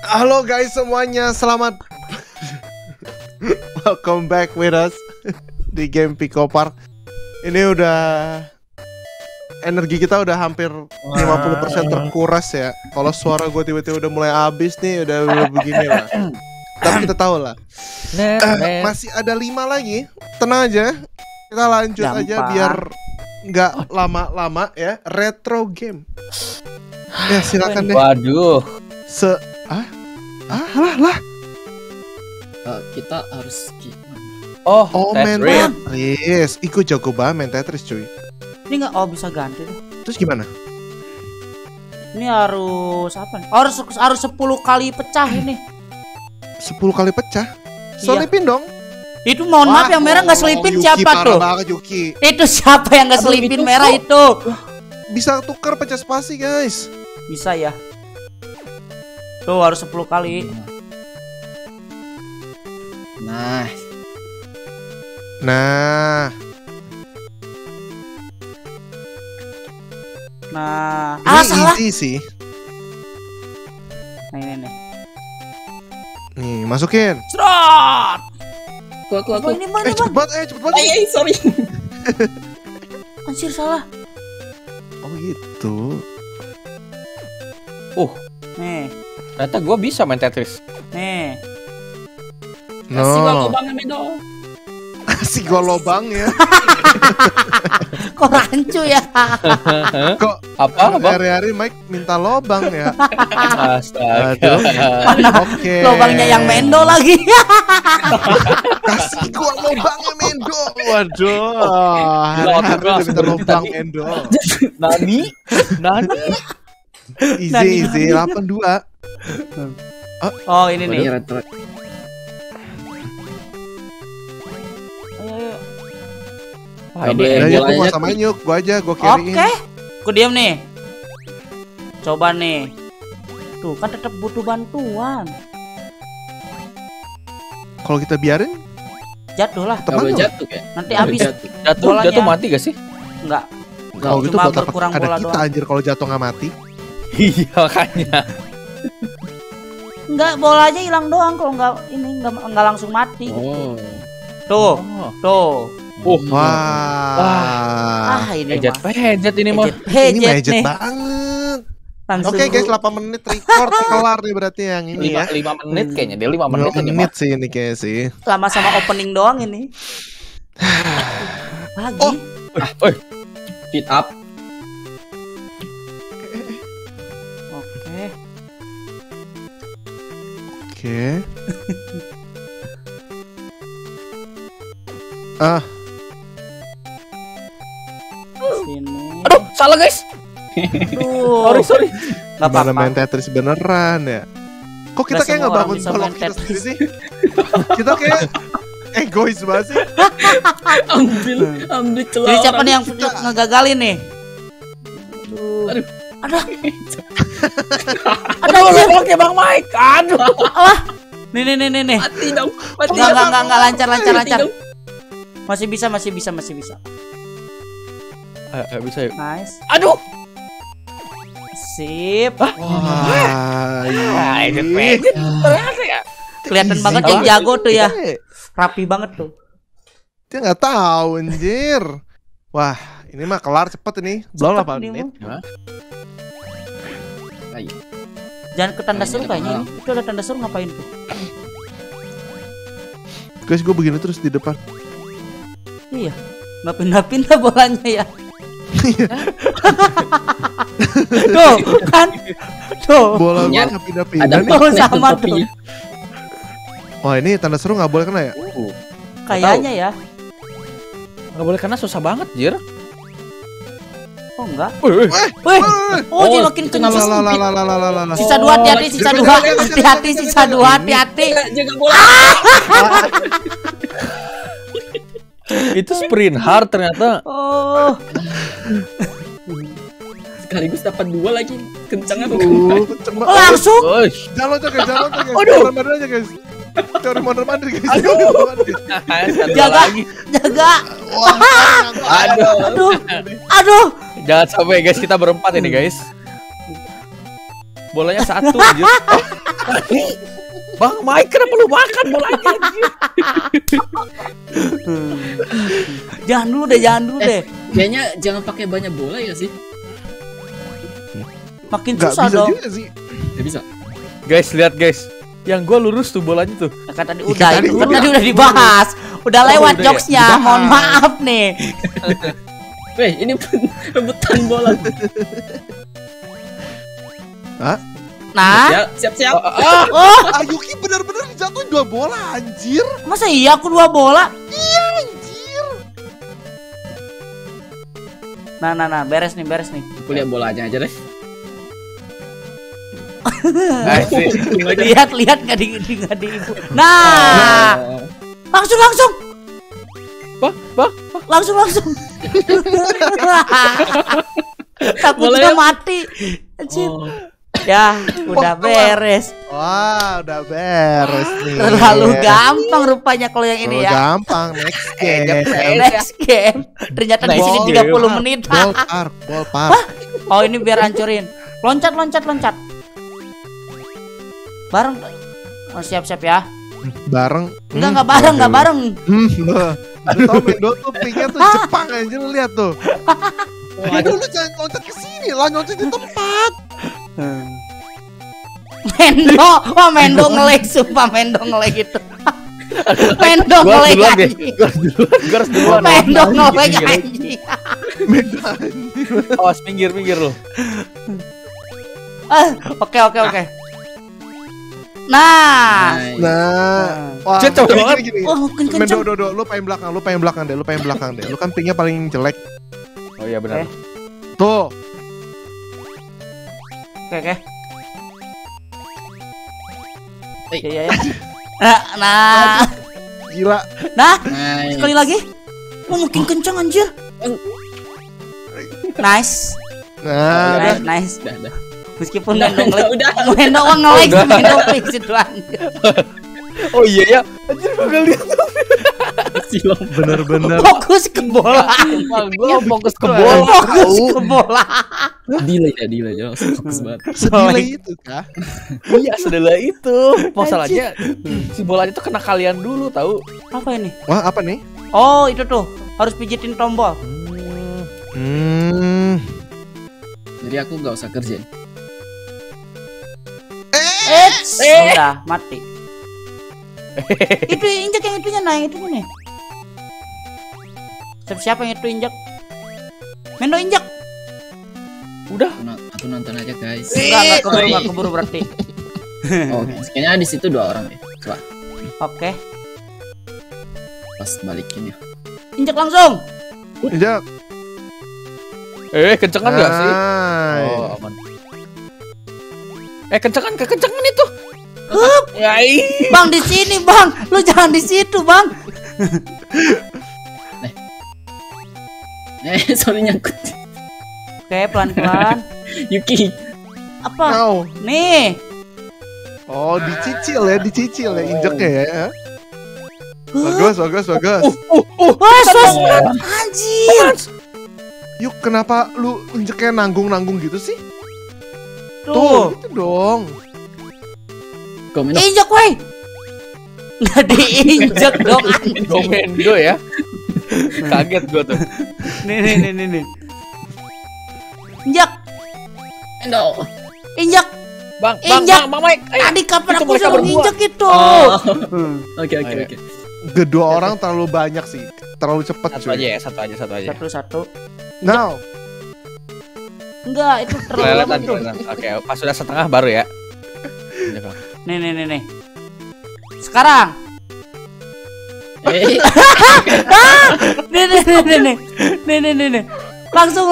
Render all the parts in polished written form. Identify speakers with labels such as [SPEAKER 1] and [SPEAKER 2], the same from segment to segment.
[SPEAKER 1] Halo guys semuanya, selamat welcome back with us di game Pico Park. Ini udah energi kita udah hampir 50% terkuras ya. Kalau suara gue tiba-tiba udah mulai habis nih, udah begini lah. Tapi kita tahu lah. Masih ada 5 lagi. Tenang aja. Kita lanjut aja biar nggak lama-lama ya. Retro game. Ya silakan deh.
[SPEAKER 2] Waduh.
[SPEAKER 1] Lah.
[SPEAKER 3] Kita harus gimana?
[SPEAKER 1] Oh main Tetris. Ikut jago banget main Tetris cuy.
[SPEAKER 4] Ini nggak, bisa ganti deh.
[SPEAKER 1] Terus gimana?
[SPEAKER 4] Ini harus apa nih? Harus 10 kali pecah ini.
[SPEAKER 1] 10 kali pecah? Selipin dong.
[SPEAKER 4] Itu mohon maaf yang merah nggak selipin
[SPEAKER 1] Yuki,
[SPEAKER 4] siapa tuh?
[SPEAKER 1] banget, Yuki.
[SPEAKER 4] Itu siapa yang nggak selipin
[SPEAKER 3] itu
[SPEAKER 4] merah itu?
[SPEAKER 1] Bisa tukar pecah spasi guys.
[SPEAKER 4] Bisa ya. Tuh harus 10 kali.
[SPEAKER 3] Nah.
[SPEAKER 4] Nah.
[SPEAKER 1] Ini
[SPEAKER 4] salah.
[SPEAKER 1] easy sih.
[SPEAKER 4] Nah ini nih.
[SPEAKER 1] Nih, masukin.
[SPEAKER 4] Serot.
[SPEAKER 3] Aku.
[SPEAKER 4] Ini mana
[SPEAKER 1] Cepet banget,
[SPEAKER 3] Sorry.
[SPEAKER 4] Anjir salah.
[SPEAKER 1] Oh gitu.
[SPEAKER 4] Nih.
[SPEAKER 2] Ternyata gue bisa main Tetris.
[SPEAKER 4] Nih.
[SPEAKER 3] Kasih
[SPEAKER 1] No.
[SPEAKER 3] aku banget Medo.
[SPEAKER 1] Kasih gua lobang ya.
[SPEAKER 4] Kok rancu ya?
[SPEAKER 1] Kok
[SPEAKER 2] Apa?
[SPEAKER 1] hari-hari Mike minta lobang ya?
[SPEAKER 2] Astaga.
[SPEAKER 1] Oke.
[SPEAKER 4] Lobangnya yang Mendo lagi.
[SPEAKER 1] Kasih gua lobangnya Mendo. Waduh.
[SPEAKER 2] Gila,
[SPEAKER 1] Hari minta lobang Mendo.
[SPEAKER 2] Nani?
[SPEAKER 1] Easy 82.
[SPEAKER 4] Oh ini nih.
[SPEAKER 3] Retro.
[SPEAKER 4] Ayo.
[SPEAKER 2] Wah,
[SPEAKER 3] Ini
[SPEAKER 1] Ya
[SPEAKER 3] bolanya
[SPEAKER 1] gua samain yuk, gua aja, gua carry-in.
[SPEAKER 4] Oke. Gua diam nih. Coba nih. Tuh kan tetap butuh bantuan.
[SPEAKER 1] Kalau kita biarin
[SPEAKER 4] Jatuh lah.
[SPEAKER 3] Kalau
[SPEAKER 1] teman
[SPEAKER 3] jatuh kayak.
[SPEAKER 4] Nanti habis. Bolanya.
[SPEAKER 2] Jatuh mati gak sih?
[SPEAKER 4] Enggak.
[SPEAKER 1] kalau gitu
[SPEAKER 4] Cuma
[SPEAKER 1] buat apa
[SPEAKER 4] berkurang
[SPEAKER 1] ada
[SPEAKER 4] bola
[SPEAKER 1] kita
[SPEAKER 4] doang.
[SPEAKER 1] anjir kalau jatuh nggak mati.
[SPEAKER 2] Iya makanya.
[SPEAKER 4] Enggak, bolanya hilang doang kalau enggak langsung mati.
[SPEAKER 3] Oh.
[SPEAKER 4] Tuh. Tuh.
[SPEAKER 1] Wah.
[SPEAKER 4] Ini
[SPEAKER 2] Pejet
[SPEAKER 4] mah.
[SPEAKER 2] ini mah.
[SPEAKER 1] Ini
[SPEAKER 4] Pejet
[SPEAKER 1] magic
[SPEAKER 4] nih.
[SPEAKER 1] banget.
[SPEAKER 4] Langsung
[SPEAKER 1] Oke guys, 8 menit record kelar nih berarti yang ini ya.
[SPEAKER 2] 5 menit kayaknya dia 5 menit
[SPEAKER 1] 5
[SPEAKER 2] aja.
[SPEAKER 1] menit sih ini kayak sih.
[SPEAKER 4] lama sama opening doang ini. Lagi.
[SPEAKER 3] Speed up.
[SPEAKER 4] Oke. Sini.
[SPEAKER 2] Aduh, salah guys.
[SPEAKER 4] Tuh.
[SPEAKER 2] Sorry.
[SPEAKER 4] Enggak
[SPEAKER 1] Gimana
[SPEAKER 4] apa-apa.
[SPEAKER 1] main Tetris beneran ya? Kok kita
[SPEAKER 4] Nggak
[SPEAKER 1] kayak
[SPEAKER 4] semua
[SPEAKER 1] nggak
[SPEAKER 4] orang
[SPEAKER 1] bangun
[SPEAKER 4] bisa
[SPEAKER 1] balon
[SPEAKER 4] main
[SPEAKER 1] kita
[SPEAKER 4] Tetris.
[SPEAKER 1] sendiri sih? Kita kayak egois banget sih.
[SPEAKER 3] Ambil celah.
[SPEAKER 4] Jadi siapa nih yang
[SPEAKER 1] Kita-
[SPEAKER 4] ngegagalin nih?
[SPEAKER 3] Aduh.
[SPEAKER 4] Aduh.
[SPEAKER 2] Aduh, oke Bang Mike. Aduh.
[SPEAKER 4] Nih.
[SPEAKER 3] Mati dong. Mati.
[SPEAKER 4] Enggak lancar.
[SPEAKER 3] Mati dong.
[SPEAKER 4] Masih bisa.
[SPEAKER 2] Ayo bisa yuk.
[SPEAKER 4] Nice.
[SPEAKER 2] Aduh.
[SPEAKER 4] Sip.
[SPEAKER 1] Wah,
[SPEAKER 2] Pejet.
[SPEAKER 1] ini
[SPEAKER 2] Ternyata ya.
[SPEAKER 4] Kelihatan
[SPEAKER 1] easy
[SPEAKER 4] banget yang
[SPEAKER 1] banget.
[SPEAKER 4] jago tuh ya.
[SPEAKER 1] Kita-
[SPEAKER 4] Rapi banget tuh.
[SPEAKER 1] Dia nggak tahu anjir. Wah, ini mah kelar cepet ini. Belum 8
[SPEAKER 4] Nih,
[SPEAKER 1] menit.
[SPEAKER 4] Mo.
[SPEAKER 3] Ayo.
[SPEAKER 4] Jangan ke tanda seru
[SPEAKER 3] Ini
[SPEAKER 4] kayaknya
[SPEAKER 3] ada
[SPEAKER 4] ini. Itu ada tanda seru ngapain tuh?
[SPEAKER 1] Guys, gue begini terus di depan.
[SPEAKER 4] Iya. Nggak pindah-pindah bolanya ya. Tuh kan. Tuh.
[SPEAKER 1] Bola gue
[SPEAKER 3] Ya,
[SPEAKER 1] nggak pindah-pindah
[SPEAKER 3] Ada
[SPEAKER 1] nih.
[SPEAKER 4] Oh,
[SPEAKER 3] magnet
[SPEAKER 4] sama
[SPEAKER 3] tuh topinya.
[SPEAKER 1] Wah, ini tanda seru nggak boleh kena ya?
[SPEAKER 4] Kayaknya ya.
[SPEAKER 2] Enggak boleh kena susah banget, Jir.
[SPEAKER 4] Oh enggak.
[SPEAKER 2] Wih.
[SPEAKER 4] Wih. Oh, jadi
[SPEAKER 3] Oh,
[SPEAKER 4] makin
[SPEAKER 3] itu nama
[SPEAKER 4] kenceng.
[SPEAKER 1] Lah.
[SPEAKER 4] Sisa 2 hati-hati, sisa 2. Hati-hati, sisa 2 hati-hati.
[SPEAKER 3] Jaga bola.
[SPEAKER 2] Itu sprint hard ternyata.
[SPEAKER 4] Oh.
[SPEAKER 3] Sekaligus dapat 2 lagi. Kencangnya tuh.
[SPEAKER 1] Kenceng
[SPEAKER 4] Oh,
[SPEAKER 1] banget.
[SPEAKER 4] langsung.
[SPEAKER 1] Jalan aja guys.
[SPEAKER 2] Aduh.
[SPEAKER 1] Jalan aja guys. Cari mondar mandir guys.
[SPEAKER 2] Satu
[SPEAKER 4] Jaga.
[SPEAKER 2] lagi.
[SPEAKER 4] Jaga.
[SPEAKER 1] Wah,
[SPEAKER 4] Aduh.
[SPEAKER 2] Jangan sampai guys, kita berempat ini guys. Bolanya satu anjir. Bang Mike, kenapa lu makan bolanya anjir?
[SPEAKER 4] Jangan dulu deh.
[SPEAKER 3] Kayaknya jangan pakai banyak bola ya sih.
[SPEAKER 4] Makin
[SPEAKER 1] Nggak
[SPEAKER 4] susah
[SPEAKER 1] bisa
[SPEAKER 4] dong.
[SPEAKER 1] juga sih.
[SPEAKER 3] Gak bisa.
[SPEAKER 2] Guys, lihat guys. Yang gua lurus tuh bolanya tuh.
[SPEAKER 4] Ya, kan tadi
[SPEAKER 1] Iya,
[SPEAKER 4] udah,
[SPEAKER 1] tadi
[SPEAKER 4] itu
[SPEAKER 1] udah.
[SPEAKER 4] kan tadi udah dibahas. Udah lewat
[SPEAKER 2] udah ya?
[SPEAKER 4] jokesnya.
[SPEAKER 1] Dibahas.
[SPEAKER 4] Mohon maaf nih.
[SPEAKER 3] Weh, ini rebutan bola.
[SPEAKER 1] Hah?
[SPEAKER 4] Nah,
[SPEAKER 3] Siap.
[SPEAKER 4] oh,
[SPEAKER 1] Ayuki bener-bener dijatuhin 2 bola anjir.
[SPEAKER 4] masa iya aku 2 bola?
[SPEAKER 1] Anjir.
[SPEAKER 4] Nah, beres nih.
[SPEAKER 3] Aku lihat bolanya aja deh.
[SPEAKER 4] Lihat nggak di ibu. Nah, langsung.
[SPEAKER 2] Bah.
[SPEAKER 4] Langsung. Takutnya
[SPEAKER 3] Boleh.
[SPEAKER 4] mati. Anjir.
[SPEAKER 3] Oh.
[SPEAKER 4] Ya, udah beres.
[SPEAKER 1] Wah, udah beres nih.
[SPEAKER 4] Terlalu gampang rupanya kalau yang ini
[SPEAKER 1] Terlalu
[SPEAKER 4] ya.
[SPEAKER 1] gampang next game.
[SPEAKER 4] Next game. Ternyata di sini 30 menit.
[SPEAKER 1] Ballpark.
[SPEAKER 4] Oh, ini biar hancurin. Loncat. Bareng. Oh, siap-siap ya.
[SPEAKER 1] Bareng.
[SPEAKER 4] Enggak bareng.
[SPEAKER 1] Lu tau Mendo tuh pinknya tuh Jepang anjir, lu lihat tuh. Mendo lu jangan loncat ke sini lah, loncat di tempat.
[SPEAKER 4] Mendo ngelag, sumpah Mendo ngelag itu. Mendo
[SPEAKER 2] Gua
[SPEAKER 4] ngelag
[SPEAKER 2] duluan deh.
[SPEAKER 4] anjing.
[SPEAKER 2] Gua harus duluan.
[SPEAKER 4] Mendo ngelag
[SPEAKER 2] Minggir.
[SPEAKER 4] anjing.
[SPEAKER 1] Mendo anjir.
[SPEAKER 2] Awas minggir lu.
[SPEAKER 4] Oke. Nah.
[SPEAKER 3] Nice.
[SPEAKER 1] Nah, wah,
[SPEAKER 2] Cet, coba banget.
[SPEAKER 1] gini.
[SPEAKER 4] Oh, mungkin
[SPEAKER 1] Mendo,
[SPEAKER 4] kenceng.
[SPEAKER 1] lu pengen belakang deh. Lu kan pinknya paling jelek.
[SPEAKER 2] Oh iya benar.
[SPEAKER 1] Tuh.
[SPEAKER 4] Oke.
[SPEAKER 3] Eh.
[SPEAKER 4] Iya. Nah.
[SPEAKER 1] Gila.
[SPEAKER 4] Nah,
[SPEAKER 3] Nice.
[SPEAKER 4] sekali lagi. Oh, mungkin kenceng anjir. Nice.
[SPEAKER 1] Nah,
[SPEAKER 4] Nice.
[SPEAKER 3] Udah.
[SPEAKER 4] Meskipun
[SPEAKER 3] Udah,
[SPEAKER 4] Mendo ngelag.
[SPEAKER 3] udah.
[SPEAKER 4] Mendo ngelag sih, Mendo please itu anjir.
[SPEAKER 2] Oh iya ya. Anjir gua enggak lihat.
[SPEAKER 3] Silau.
[SPEAKER 1] bener-bener.
[SPEAKER 4] Fokus ke bola.
[SPEAKER 2] Gua fokus ke bola.
[SPEAKER 4] Fokus ke bola.
[SPEAKER 3] Delay ya. Fokus banget.
[SPEAKER 1] Sedilai itu kah?
[SPEAKER 2] Iya, sedelah itu. Masalahnya si bolanya tuh kena kalian dulu tahu.
[SPEAKER 4] Apa ini?
[SPEAKER 1] Wah, apa nih?
[SPEAKER 4] Oh, itu tuh. Harus pijitin tombol.
[SPEAKER 3] Jadi aku nggak usah kerja.
[SPEAKER 4] Udah mati. Itu injak yang itunya, nah yang itunya nih. Siapa yang itu injak? Mendo injak.
[SPEAKER 2] Udah.
[SPEAKER 3] Aku nonton aja guys.
[SPEAKER 4] Enggak keburu berarti.
[SPEAKER 3] Oh, kayaknya di situ 2 orang ya. Coba
[SPEAKER 4] Oke.
[SPEAKER 3] pas balikin ya.
[SPEAKER 4] Injak langsung.
[SPEAKER 1] Injak.
[SPEAKER 2] Kencengan enggak sih?
[SPEAKER 1] Hai.
[SPEAKER 2] Oh, aman. Kencengan itu. Ya,
[SPEAKER 4] Bang di sini, Bang. Lu jangan di situ, Bang.
[SPEAKER 3] Sorry nyangkut.
[SPEAKER 4] Oke, pelan-pelan.
[SPEAKER 3] Yuki.
[SPEAKER 4] Apa?
[SPEAKER 1] Now.
[SPEAKER 4] Nih.
[SPEAKER 1] Oh, dicicil ya injaknya ya. Bagus.
[SPEAKER 4] Wah, sos. Anjir.
[SPEAKER 1] Yuk, kenapa lu injaknya nanggung gitu sih?
[SPEAKER 4] Tuh.
[SPEAKER 1] Itu dong.
[SPEAKER 3] Komen.
[SPEAKER 4] Injak, woi. Nggak diinjak dong, anjing.
[SPEAKER 2] Gomendo ya. Kaget gua tuh.
[SPEAKER 4] Nih. Injak.
[SPEAKER 3] No.
[SPEAKER 4] Injak.
[SPEAKER 2] Bang Mike. Ayo.
[SPEAKER 4] Tadi kapan
[SPEAKER 2] Itu
[SPEAKER 4] aku
[SPEAKER 2] mereka
[SPEAKER 4] suruh
[SPEAKER 2] berdua.
[SPEAKER 4] injak itu?
[SPEAKER 3] Oh. Oke.
[SPEAKER 2] Ayo.
[SPEAKER 1] Kedua orang terlalu banyak sih. Terlalu cepet
[SPEAKER 2] Satu
[SPEAKER 1] cuy.
[SPEAKER 2] aja.
[SPEAKER 4] Satu.
[SPEAKER 1] Now.
[SPEAKER 4] Enggak, itu terlalu lama
[SPEAKER 2] Kelihatan,
[SPEAKER 4] tuh.
[SPEAKER 2] kelihatan. Oke, pas sudah setengah baru ya.
[SPEAKER 4] Nih. Sekarang.
[SPEAKER 3] Eh,
[SPEAKER 4] Nih. Langsung.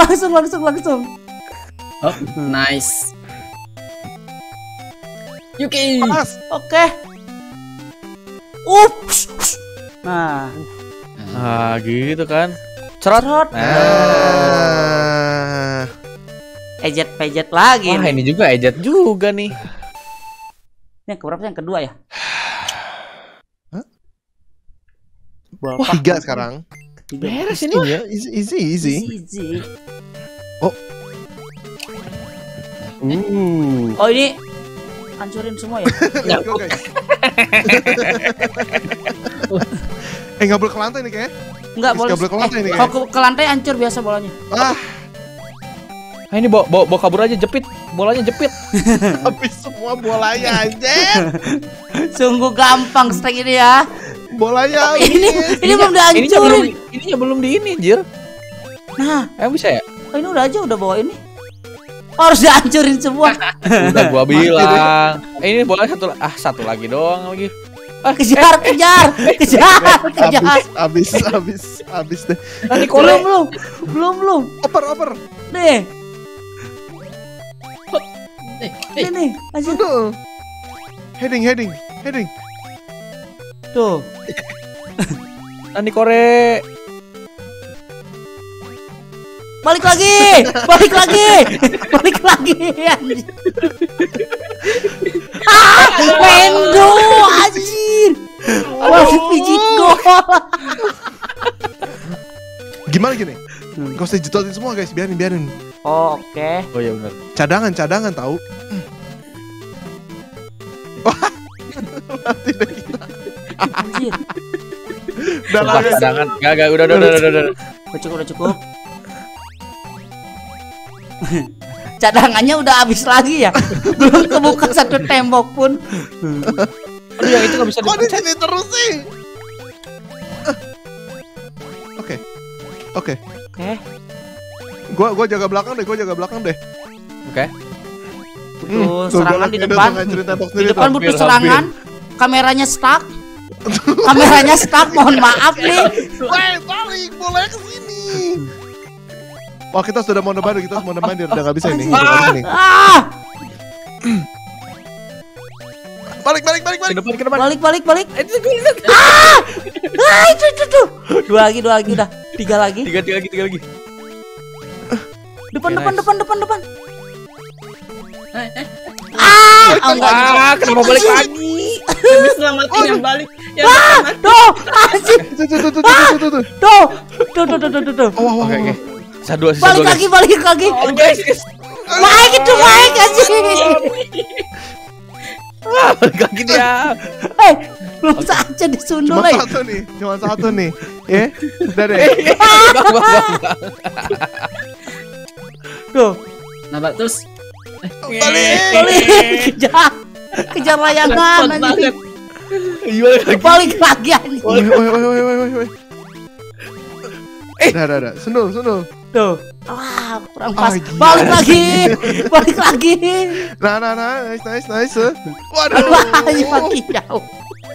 [SPEAKER 3] oh, nice. Yuki.
[SPEAKER 1] Pas.
[SPEAKER 4] Oke. Nah,
[SPEAKER 2] Ah, gitu kan. Cerot.
[SPEAKER 4] trot.
[SPEAKER 1] Nah.
[SPEAKER 4] Ejet lagi.
[SPEAKER 2] Wah,
[SPEAKER 4] nih.
[SPEAKER 2] ini juga ejat juga nih.
[SPEAKER 4] Yang keberapa? Yang kedua ya?
[SPEAKER 1] Hah?
[SPEAKER 4] Berapa?
[SPEAKER 1] 3 sekarang.
[SPEAKER 2] Beres ini.
[SPEAKER 1] Iya, easy.
[SPEAKER 4] Easy. Oh ini hancurin semua ya?
[SPEAKER 1] Let's go, guys. Nggak boleh ke lantai nih kayaknya.
[SPEAKER 4] Enggak boleh.
[SPEAKER 1] Nggak boleh ke lantai nih
[SPEAKER 4] Kalau
[SPEAKER 1] kayaknya.
[SPEAKER 4] ke lantai hancur biasa bolanya.
[SPEAKER 1] Ah,
[SPEAKER 2] Nah ini bawa kabur aja, jepit. Bolanya jepit.
[SPEAKER 1] habis semua bolanya anjir.
[SPEAKER 4] Sungguh gampang strike ini ya.
[SPEAKER 1] Bolanya
[SPEAKER 4] Ini
[SPEAKER 1] habis.
[SPEAKER 4] belum dihancurin.
[SPEAKER 2] Ininya belum di ini, Jir.
[SPEAKER 4] Nah,
[SPEAKER 2] Emang bisa ya?
[SPEAKER 4] ini udah aja udah bawa ini. Harus dihancurin semua.
[SPEAKER 2] Udah gua bilang. Ini bola satu lagi doang lagi.
[SPEAKER 4] Kejar.
[SPEAKER 1] Habis deh.
[SPEAKER 2] Nanti
[SPEAKER 4] Belum.
[SPEAKER 1] Oper.
[SPEAKER 4] Nih, ini aja
[SPEAKER 1] Aduh. Heading.
[SPEAKER 4] tuh.
[SPEAKER 2] Nanti Kore.
[SPEAKER 4] Balik lagi. Anjir. Mendo anjir. Masih pijit gol.
[SPEAKER 1] Gimana gini? Gak usah jetotin semua guys, biarin.
[SPEAKER 4] Oh, oke.
[SPEAKER 2] Oh iya benar.
[SPEAKER 1] Cadangan tahu. Wah. Mati deh kita.
[SPEAKER 4] Anjir.
[SPEAKER 1] Udah lah guys.
[SPEAKER 2] Cadangan. Gak, udah.
[SPEAKER 4] Udah cukup. Cadangannya udah habis lagi ya. Belum kebuka satu tembok pun.
[SPEAKER 2] Aduh, yang itu gak bisa
[SPEAKER 1] Kok di
[SPEAKER 2] dipencet.
[SPEAKER 1] sini terus sih? Oke.
[SPEAKER 4] Oke.
[SPEAKER 1] Gua jaga belakang deh.
[SPEAKER 2] Oke.
[SPEAKER 4] Butuh
[SPEAKER 1] Tuh,
[SPEAKER 4] serangan
[SPEAKER 1] gua
[SPEAKER 4] di
[SPEAKER 1] lagi
[SPEAKER 4] depan.
[SPEAKER 1] ngancurin tembok
[SPEAKER 4] Di
[SPEAKER 1] sendiri
[SPEAKER 4] depan
[SPEAKER 1] tuh.
[SPEAKER 4] butuh
[SPEAKER 2] Hampir.
[SPEAKER 4] serangan. Kameranya stuck. Mohon maaf nih.
[SPEAKER 1] Woi, balik boleh ke sini. Wah, kita sudah mau nebar, udah nggak bisa ini. Udah nggak bisa nih.
[SPEAKER 4] Ah!
[SPEAKER 1] Balik.
[SPEAKER 2] Ke depan.
[SPEAKER 4] Balik. Ah! Ah, itu. Dua lagi udah. Tiga lagi.
[SPEAKER 2] Tiga lagi.
[SPEAKER 4] Depan.
[SPEAKER 3] Eh,
[SPEAKER 4] Enggak.
[SPEAKER 2] Kenapa balik lagi?
[SPEAKER 3] Demi selamatin yang balik. Yang selamat.
[SPEAKER 4] Tuh, anjir.
[SPEAKER 1] Tuh.
[SPEAKER 4] Tuh.
[SPEAKER 1] Oh,
[SPEAKER 2] Oke. Sisa dua
[SPEAKER 4] Balik
[SPEAKER 2] guys.
[SPEAKER 4] lagi.
[SPEAKER 3] Oh, guys.
[SPEAKER 4] Baik anjir.
[SPEAKER 2] Balik lagi dia.
[SPEAKER 4] Belum saja disundul.
[SPEAKER 1] Cuma satu nih. Udah deh.
[SPEAKER 2] Bang.
[SPEAKER 4] Tuh,
[SPEAKER 3] Nambah terus.
[SPEAKER 1] Balik.
[SPEAKER 4] kejar layangan
[SPEAKER 3] Repot
[SPEAKER 4] anjir.
[SPEAKER 3] banget.
[SPEAKER 4] Balik lagi anjir.
[SPEAKER 1] Woi. Udah. Sundul.
[SPEAKER 4] Tuh. Wah, kurang pas.
[SPEAKER 1] Gila.
[SPEAKER 4] Balik lagi.
[SPEAKER 1] Nah, nice. Waduh.
[SPEAKER 4] Wah, ini makin jauh.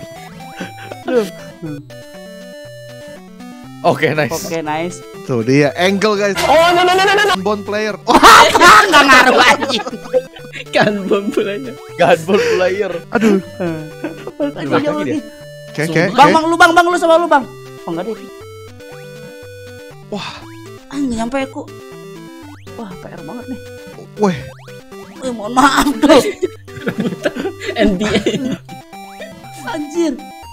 [SPEAKER 2] Oke, nice.
[SPEAKER 4] Oke, nice.
[SPEAKER 1] Tuh dia angle guys. Bond player.
[SPEAKER 4] Enggak ngaruh anjing.
[SPEAKER 3] Kan bom bolanya.
[SPEAKER 2] Gunball player.
[SPEAKER 1] Aduh.
[SPEAKER 4] Balik lagi
[SPEAKER 2] Balik
[SPEAKER 4] jauh
[SPEAKER 2] lagi
[SPEAKER 4] lagi.
[SPEAKER 1] Oke.
[SPEAKER 4] Bang lu sama lu bang. Oh enggak deh.
[SPEAKER 1] Wah.
[SPEAKER 4] Nggak nyampe aku. Wah, PR banget nih.
[SPEAKER 1] Weh.
[SPEAKER 4] Mohon maaf tuh.
[SPEAKER 3] NBA.
[SPEAKER 4] Anjir.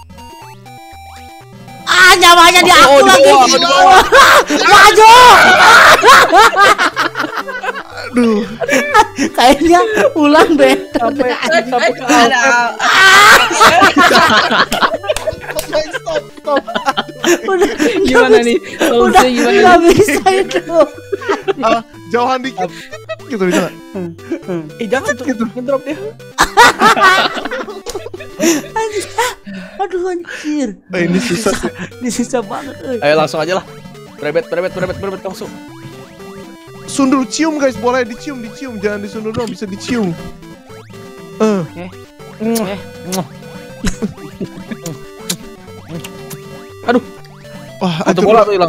[SPEAKER 4] Nyamanya di aku lagi. Maju.
[SPEAKER 1] Aduh.
[SPEAKER 4] Kayaknya ulang better.
[SPEAKER 2] Sampai ke
[SPEAKER 3] Ada.
[SPEAKER 1] Stop.
[SPEAKER 4] Udah
[SPEAKER 3] Gimana nih?
[SPEAKER 4] Udah
[SPEAKER 3] Solusinya gimana
[SPEAKER 4] nggak
[SPEAKER 3] nih?
[SPEAKER 4] bisa itu.
[SPEAKER 1] Jauhan dikit. Gitu bisa.
[SPEAKER 2] jangan tuh. Ngedrop dia.
[SPEAKER 4] Aduh anjir.
[SPEAKER 1] Ini susah sih.
[SPEAKER 4] Ini susah banget.
[SPEAKER 2] Ayo langsung aja lah. Berebet langsung.
[SPEAKER 1] Sundul cium guys, boleh dicium, jangan disundul dong, bisa dicium.
[SPEAKER 2] Aduh,
[SPEAKER 1] Wah,
[SPEAKER 2] satu bola tuh hilang.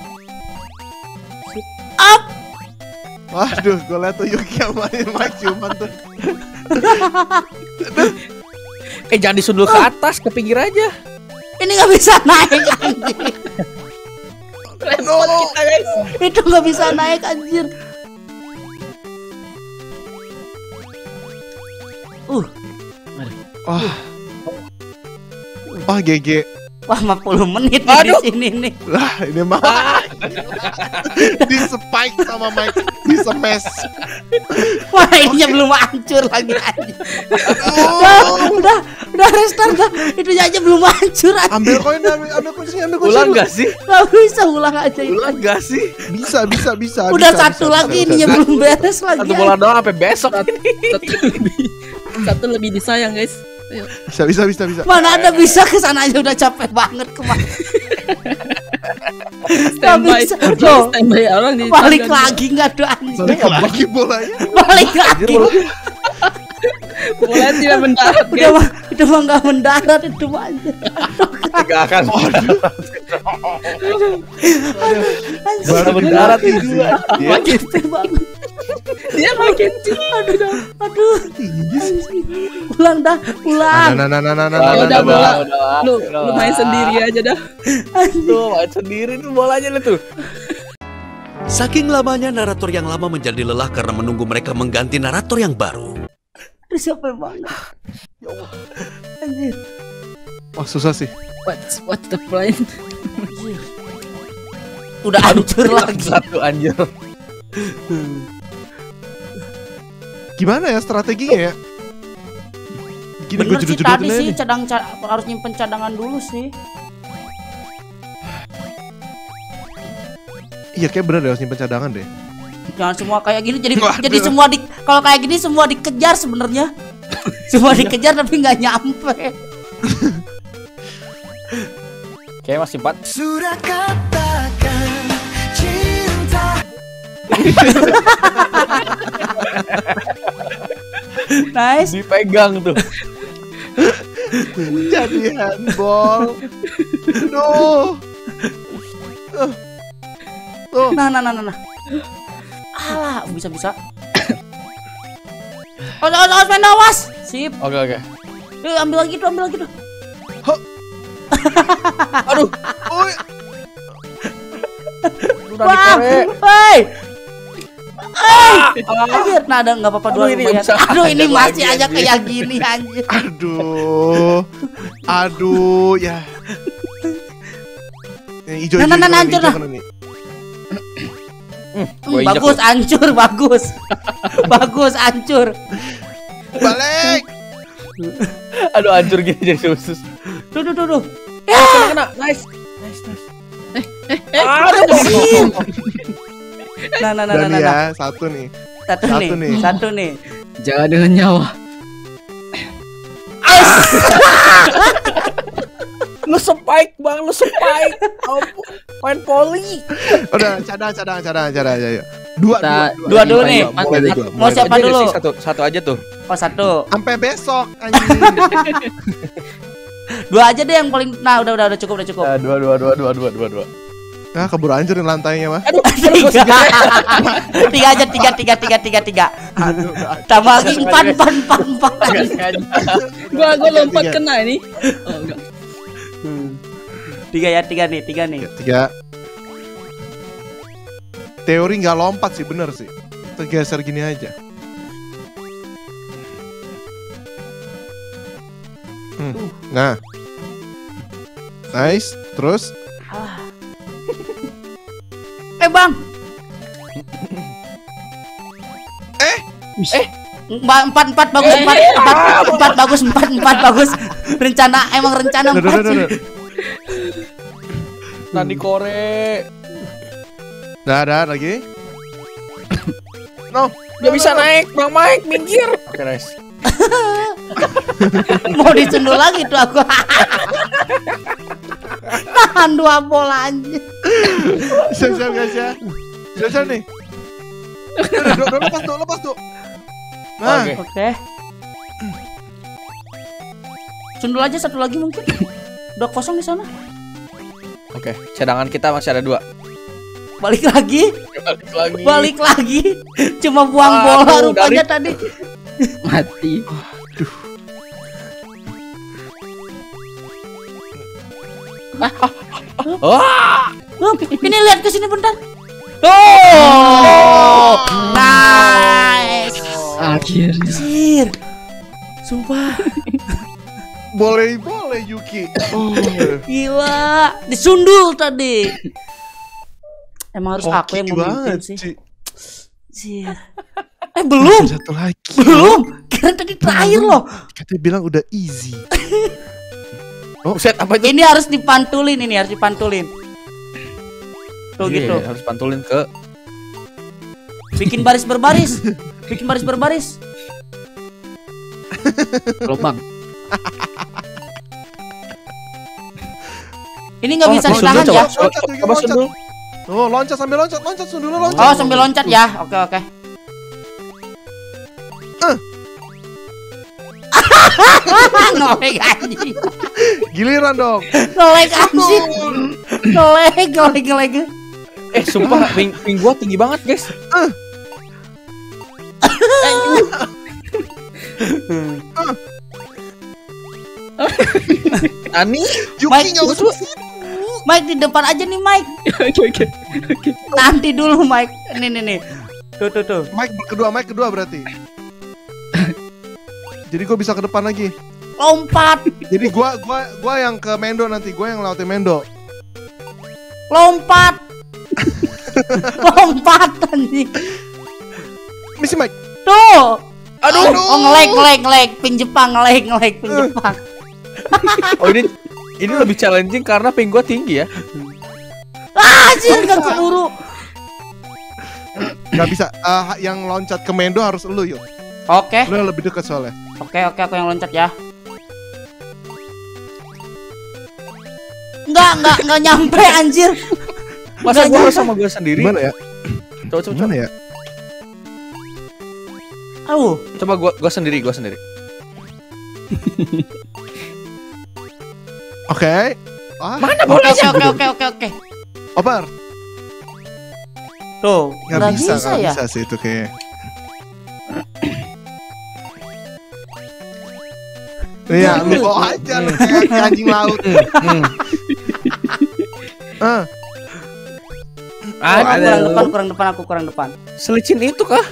[SPEAKER 1] Waduh, gue liat tuh Yuki yang main ciuman tuh.
[SPEAKER 2] Jangan disundul ke atas, ke pinggir aja.
[SPEAKER 4] Ini nggak bisa naik anjir.
[SPEAKER 3] Respon kita guys.
[SPEAKER 4] Itu nggak bisa naik anjir.
[SPEAKER 1] Wah, GG.
[SPEAKER 4] Wah 50 menit
[SPEAKER 2] Aduh.
[SPEAKER 4] di sini nih.
[SPEAKER 1] Lah, ini mah. Di spike sama Mike, di smash.
[SPEAKER 4] Wah, ininya belum hancur lagi anjing. Udah restart dah. Itunya aja belum hancur anjing.
[SPEAKER 1] Ambil koin, ambil kunci, ambil kunci.
[SPEAKER 2] Ulang gak sih?
[SPEAKER 4] Gak bisa ulang aja itu.
[SPEAKER 2] Ulang gak sih?
[SPEAKER 1] Bisa.
[SPEAKER 4] Udah
[SPEAKER 1] bisa,
[SPEAKER 4] satu
[SPEAKER 1] bisa,
[SPEAKER 4] lagi
[SPEAKER 1] bisa,
[SPEAKER 4] ininya
[SPEAKER 1] bisa.
[SPEAKER 4] belum beres lagi.
[SPEAKER 2] Satu bola doang sampai besok.
[SPEAKER 3] Satu lebih disayang guys. Ayo.
[SPEAKER 1] Bisa.
[SPEAKER 4] Mana ada bisa ke sana aja udah capek banget kemarin.
[SPEAKER 3] Standby.
[SPEAKER 4] bisa. Loh,
[SPEAKER 3] Standby orang di
[SPEAKER 4] balik
[SPEAKER 3] tangga.
[SPEAKER 4] lagi nggak ada anjing.
[SPEAKER 1] Balik lagi bolanya.
[SPEAKER 4] Balik lagi.
[SPEAKER 3] Bola tidak mendarat
[SPEAKER 4] Udah
[SPEAKER 3] guys.
[SPEAKER 4] mah nggak mendarat itu mah aja.
[SPEAKER 2] Gak akan.
[SPEAKER 1] Baru
[SPEAKER 2] mendarat
[SPEAKER 1] lagi.
[SPEAKER 2] itu.
[SPEAKER 4] Makin capek banget.
[SPEAKER 3] Dia makin tinggi.
[SPEAKER 4] Aduh. Ulang dah, ulang.
[SPEAKER 1] Nah.
[SPEAKER 3] Ya udah bola. Lu main sendiri aja dah.
[SPEAKER 2] Tuh main sendiri tuh bolanya lu tuh.
[SPEAKER 5] Saking lamanya narator yang lama menjadi lelah karena menunggu mereka mengganti narator yang baru.
[SPEAKER 4] Aduh, capek banget. Ya Allah. Anjir.
[SPEAKER 1] Oh susah sih.
[SPEAKER 3] What's the plan?
[SPEAKER 4] Anjir. Udah hancur lagi.
[SPEAKER 2] Satu anjir.
[SPEAKER 1] Gimana ya strateginya ya? Gini gue
[SPEAKER 4] Bener sih
[SPEAKER 1] judul-judulin
[SPEAKER 4] tadi sih
[SPEAKER 1] aja.
[SPEAKER 4] harus nyimpen cadangan dulu sih.
[SPEAKER 1] Iya kayak bener deh harus nyimpen cadangan deh.
[SPEAKER 4] Jangan semua kayak gini
[SPEAKER 1] Waduh.
[SPEAKER 4] jadi semua kalau kayak gini semua dikejar sebenarnya. Semua dikejar tapi nggak nyampe.
[SPEAKER 2] Kayak masih 4.
[SPEAKER 5] Sudah katakan cinta.
[SPEAKER 4] Nice.
[SPEAKER 2] Dipegang tuh.
[SPEAKER 1] Jadi handball. Aduh. Tuh.
[SPEAKER 4] Nah. Alah, bisa. Awas, main awas. Sip.
[SPEAKER 2] Oke.
[SPEAKER 4] Yuk, ambil lagi tuh.
[SPEAKER 2] Aduh.
[SPEAKER 1] Oi.
[SPEAKER 2] Udah
[SPEAKER 4] Wah,
[SPEAKER 2] dikorek.
[SPEAKER 4] hei. Anjir, nah ada nggak apa-apa dua
[SPEAKER 2] Aduh, ini
[SPEAKER 4] lumayan.
[SPEAKER 2] bisa
[SPEAKER 4] Aduh, ini
[SPEAKER 2] hancur
[SPEAKER 4] masih
[SPEAKER 2] lagi,
[SPEAKER 4] aja
[SPEAKER 2] anjir.
[SPEAKER 4] kayak gini anjir.
[SPEAKER 1] Aduh ya. Yang hijau
[SPEAKER 4] Nah, hancur dah.
[SPEAKER 2] Gua injak
[SPEAKER 4] Bagus, hancur, bagus. Bagus, hancur.
[SPEAKER 1] Balik.
[SPEAKER 2] Aduh hancur gini jadi usus.
[SPEAKER 4] Tuh.
[SPEAKER 2] Kena. Nice. Aduh.
[SPEAKER 4] Nah.
[SPEAKER 1] Dan ya satu nih.
[SPEAKER 4] Satu nih.
[SPEAKER 3] Jangan dengan nyawa.
[SPEAKER 2] Lu spike bang, lu spike. Ampun, main poli.
[SPEAKER 1] Udah cadang aja. Dua
[SPEAKER 4] Dua nih. Mau siapa
[SPEAKER 2] Aja
[SPEAKER 4] dulu?
[SPEAKER 2] sih, satu aja tuh.
[SPEAKER 4] Oh, satu.
[SPEAKER 1] Sampai besok anjing.
[SPEAKER 4] Dua aja deh yang paling. Nah, udah cukup.
[SPEAKER 2] Dua.
[SPEAKER 1] Nah, keburu hancurin lantainya mah.
[SPEAKER 4] Tiga aja, tiga. Tambah lagi empat.
[SPEAKER 3] Gua lompat kena ini. Oh enggak.
[SPEAKER 4] Tiga nih.
[SPEAKER 1] Tiga. Teori nggak lompat sih, bener sih. Tergeser gini aja. Nah. Nice. Terus
[SPEAKER 4] Bang. Empat bagus. Rencana empat sih.
[SPEAKER 2] Nanti korek.
[SPEAKER 1] ada lagi. No.
[SPEAKER 2] Gak bisa naik, Bang Mike, minggir. Oke, nice.
[SPEAKER 4] Mau disundul lagi tuh aku. Tahan dua bola anjir.
[SPEAKER 1] Siap guys ya. Siap nih. Udah, lepas tuh. Nah,
[SPEAKER 2] Oke.
[SPEAKER 4] Sundul aja satu lagi mungkin. Udah kosong di sana.
[SPEAKER 2] Oke, cadangan kita masih ada 2.
[SPEAKER 4] Balik lagi.
[SPEAKER 2] Lagi.
[SPEAKER 4] Balik lagi. Cuma buang bola
[SPEAKER 2] Aduh,
[SPEAKER 4] rupanya tadi.
[SPEAKER 3] Mati.
[SPEAKER 2] Wah.
[SPEAKER 4] Loh, ini lihat ke sini bentar. Oh, nice.
[SPEAKER 3] Akhirnya.
[SPEAKER 4] Anjir. Sumpah.
[SPEAKER 1] boleh Yuki. Oh.
[SPEAKER 4] Gila, disundul tadi. Emang harus aku yang memimpin
[SPEAKER 1] banget
[SPEAKER 4] sih.
[SPEAKER 1] Ci.
[SPEAKER 4] Anjir. Belum.
[SPEAKER 1] Masih satu lagi.
[SPEAKER 4] Belum. Kira tadi terakhir loh.
[SPEAKER 1] Katanya bilang udah easy.
[SPEAKER 2] Buset, apa itu?
[SPEAKER 4] Ini harus dipantulin, ini harus dipantulin. Tuh
[SPEAKER 2] Iya,
[SPEAKER 4] gitu.
[SPEAKER 2] harus pantulin ke
[SPEAKER 4] Bikin baris berbaris. Bikin baris berbaris.
[SPEAKER 3] Gelombang.
[SPEAKER 4] Ini nggak bisa
[SPEAKER 2] sundul,
[SPEAKER 4] ditahan
[SPEAKER 2] coba.
[SPEAKER 4] ya.
[SPEAKER 2] Coba sundul.
[SPEAKER 1] Oh, loncat sambil loncat, sundulnya loncat.
[SPEAKER 4] Oh, sambil loncat ya. Oke, oke. Ngelag anjing.
[SPEAKER 1] Giliran dong.
[SPEAKER 4] Ngelag anjing. Ngelag.
[SPEAKER 2] Sumpah ping gua tinggi banget, guys. Ani,
[SPEAKER 1] Yuki nggak usah.
[SPEAKER 4] Mike di depan aja nih, Mike.
[SPEAKER 3] Oke.
[SPEAKER 4] Nanti dulu, Mike. Nih. Tuh.
[SPEAKER 1] Mike kedua berarti. Jadi gue bisa ke depan lagi.
[SPEAKER 4] Lompat.
[SPEAKER 1] Jadi gua yang ke Mendo nanti, gue yang lewatin Mendo.
[SPEAKER 4] Lompat anjing.
[SPEAKER 1] Misi Mike.
[SPEAKER 4] Tuh.
[SPEAKER 1] Aduh.
[SPEAKER 4] Oh, ngelag. Ping Jepang, ngelag, ping Jepang.
[SPEAKER 2] oh ini lebih challenging karena ping gua tinggi ya.
[SPEAKER 4] Anjir, gak keburu.
[SPEAKER 1] Gak bisa. Yang loncat ke Mendo harus lu yuk.
[SPEAKER 4] Oke.
[SPEAKER 1] Lu yang lebih dekat soalnya.
[SPEAKER 4] Oke, aku yang loncat ya. Enggak nyampe anjir.
[SPEAKER 2] Masa
[SPEAKER 4] Nggak
[SPEAKER 2] gua harus
[SPEAKER 4] nyampe.
[SPEAKER 2] sama gua sendiri?
[SPEAKER 1] Gimana ya?
[SPEAKER 2] Coba.
[SPEAKER 1] Gimana ya?
[SPEAKER 2] Coba gua sendiri.
[SPEAKER 1] Oke.
[SPEAKER 2] Mana bolanya?
[SPEAKER 4] Oke.
[SPEAKER 1] Oper.
[SPEAKER 4] Tuh,
[SPEAKER 1] Gak bisa
[SPEAKER 4] ya.
[SPEAKER 1] sih itu kayaknya. Iya, lu bawa aja lu kayak anjing laut.
[SPEAKER 4] Kurang depan.
[SPEAKER 2] Selicin itu kah?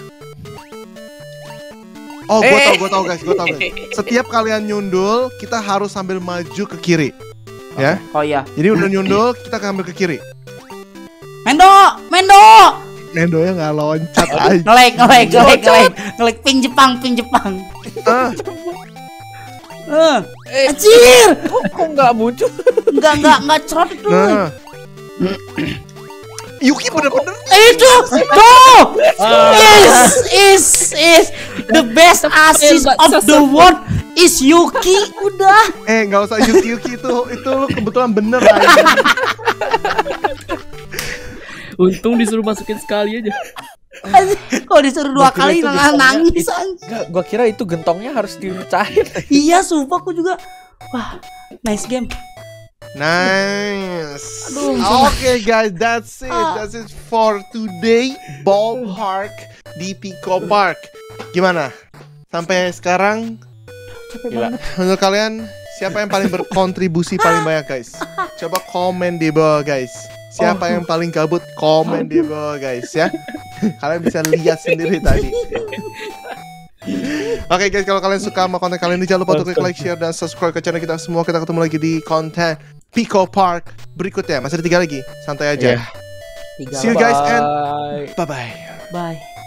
[SPEAKER 1] Oh, gue tau guys. Setiap kalian nyundul, kita harus sambil maju ke kiri. Ya.
[SPEAKER 4] Oh iya.
[SPEAKER 1] Jadi udah nyundul, kita ambil ke kiri.
[SPEAKER 4] Mendo.
[SPEAKER 1] Nendonya nggak loncat aja.
[SPEAKER 4] Ngelag ping Jepang. Anjir.
[SPEAKER 2] Kok nggak muncul?
[SPEAKER 4] Enggak cerot itu.
[SPEAKER 1] Nah. Yuki bener-bener
[SPEAKER 4] Itu tuh is the best assist of the world is Yuki. Udah.
[SPEAKER 1] nggak usah Yuki itu lu kebetulan bener aja.
[SPEAKER 3] Untung disuruh masukin sekali aja.
[SPEAKER 4] Kalau disuruh dua kali nangis anjing.
[SPEAKER 2] Enggak, gua kira itu gentongnya harus dipecahin.
[SPEAKER 4] Iya, sumpah aku juga. Wah, nice game.
[SPEAKER 1] Nice.
[SPEAKER 4] Aduh,
[SPEAKER 1] Oke guys, that's it for today. Ballpark di Pico Park. Gimana? Sampai sekarang
[SPEAKER 2] Gila.
[SPEAKER 1] menurut kalian siapa yang paling berkontribusi paling banyak guys? Coba komen di bawah guys. Siapa yang paling gabut? Komen di bawah guys ya. Kalian bisa lihat sendiri tadi. Oke guys, kalau kalian suka sama konten kali ini, jangan lupa untuk klik like, share, dan subscribe ke channel kita semua. Kita ketemu lagi di konten Pico Park berikutnya. Masih ada 3 lagi. Santai aja.
[SPEAKER 2] Yeah.
[SPEAKER 1] See you guys and
[SPEAKER 2] Bye.
[SPEAKER 1] bye-bye.
[SPEAKER 4] Bye.